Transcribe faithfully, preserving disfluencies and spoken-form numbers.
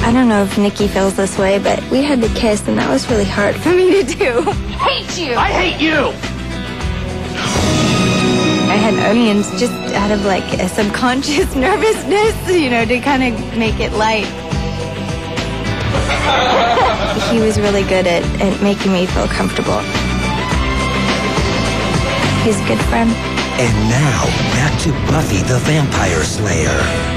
I don't know if Nikki feels this way, but we had to kiss, and that was really hard for me to do. Hate you! I hate you! I had onions just out of like a subconscious nervousness, you know, to kind of make it light. He was really good at, at making me feel comfortable. He's a good friend. And now, back to Buffy the Vampire Slayer.